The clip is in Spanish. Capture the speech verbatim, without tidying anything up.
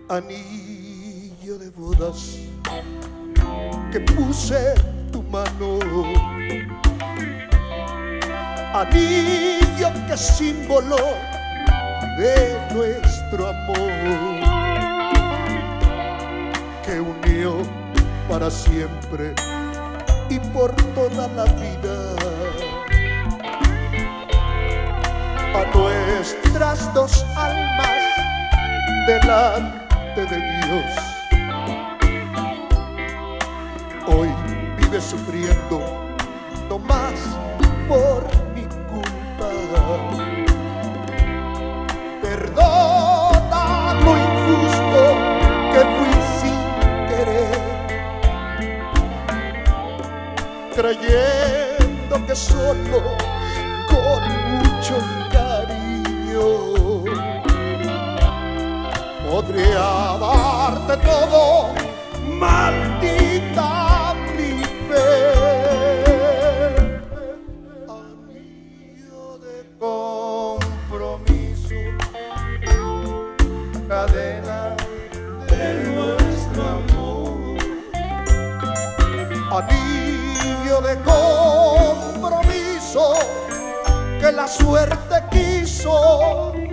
Anillo de bodas que puse en tu mano, anillo que es símbolo de nuestro amor, que unió para siempre y por toda la vida a nuestras dos almas delante de Dios. Hoy vive sufriendo no más por mi culpa. Perdona lo injusto que fui sin querer, creyendo que solo con mucho cariño podría darte todo, maldita mi fe. Anillo de compromiso, cadena de nuestro amor, anillo de compromiso que la suerte quiso